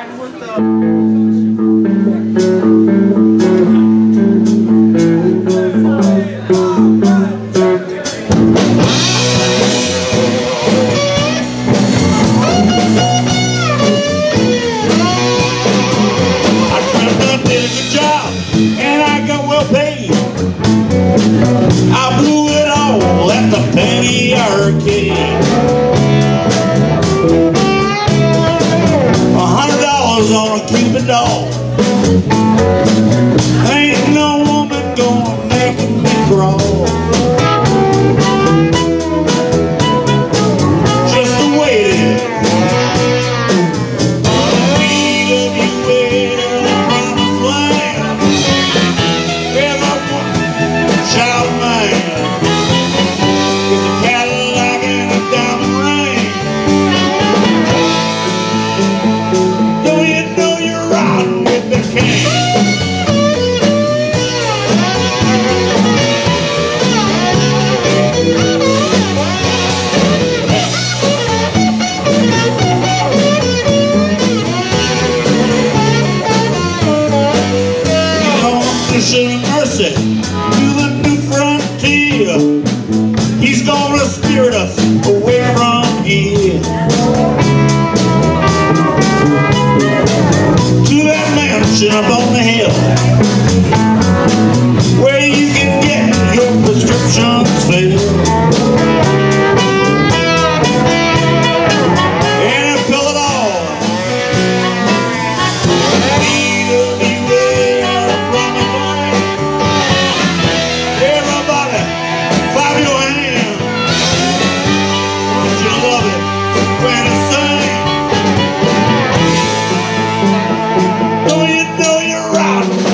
riding with the... I blew it all at the Penny Arcade. $100 on a Cupid doll. Ain't no woman gonna make me crawl. Just the way it is. Mercy to the new frontier. He's gonna spirit us away from here to that mansion up on the hill where you can get your prescriptions filled and fill it all. When I sing, don't you know you're right?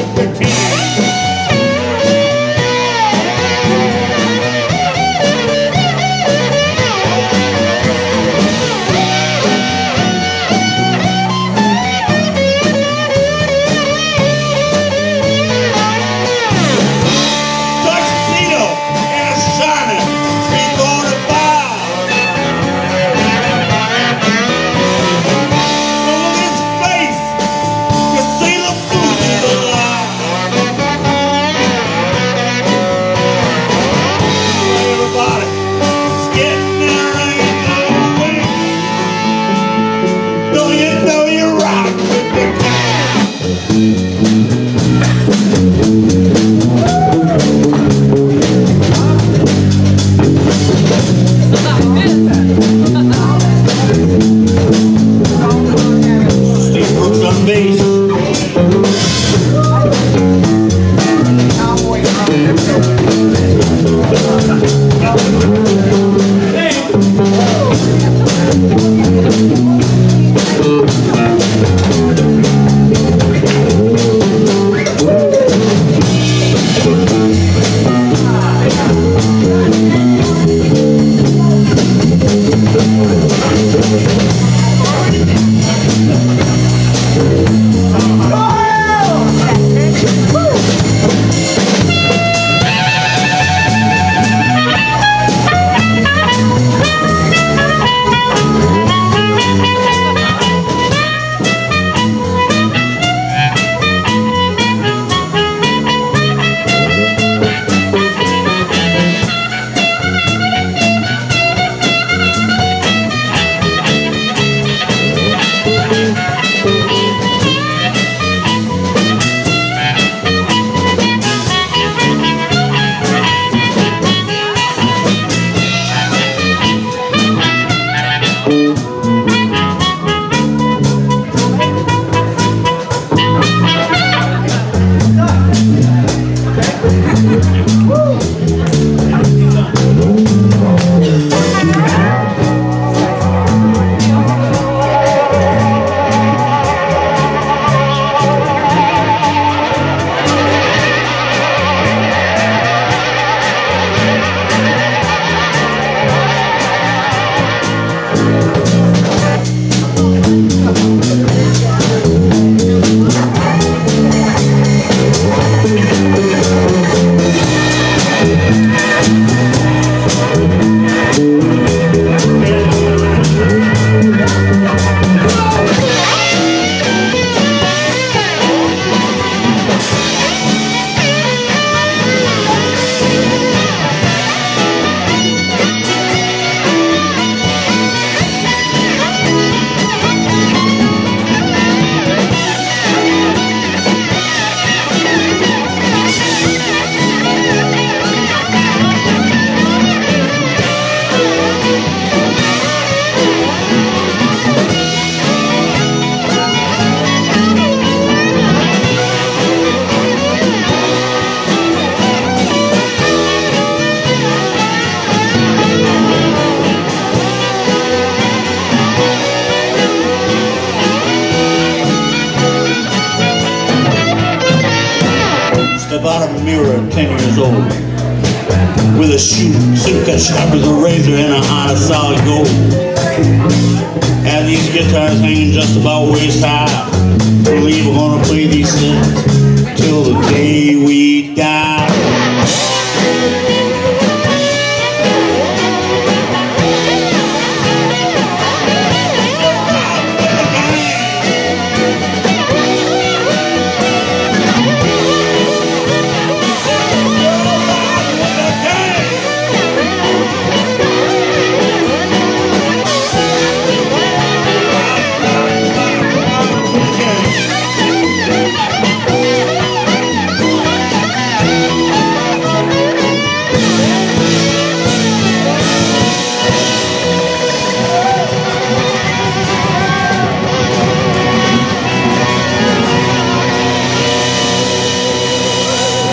mirror at 10 years old. With a suit cut sharp as a razor and a heart of solid gold. Had these guitars hanging just about waist high. Believe we're gonna play these things till the day we die.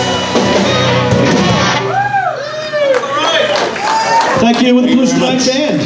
Thank you with the Blue Stripe Band.